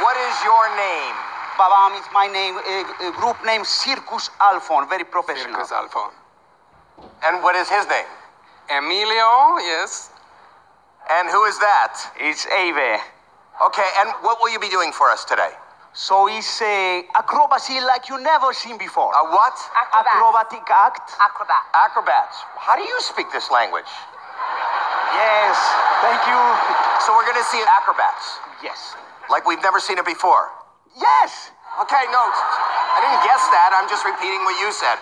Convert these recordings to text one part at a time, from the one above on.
What is your name? Babam, it's my name, group name Sirqus Alfon, very professional. Sirqus Alfon. And what is his name? Emilio, yes. And who is that? It's Ave. Okay, and what will you be doing for us today? So it's acrobacy like you never seen before. A what? Acrobatic act. Acrobats. How do you speak this language? Yes, thank you. So we're going to see acrobats. Yes. Like we've never seen it before. Yes. Okay, no, I didn't guess that. I'm just repeating what you said.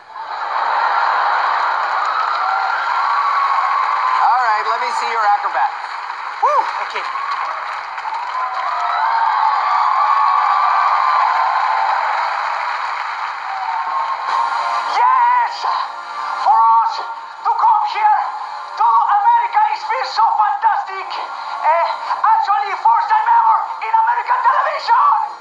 All right, let me see your acrobats. Woo. Okay. Yes! For us to come here to America, it feels so fantastic. Actually, first time ever in American television.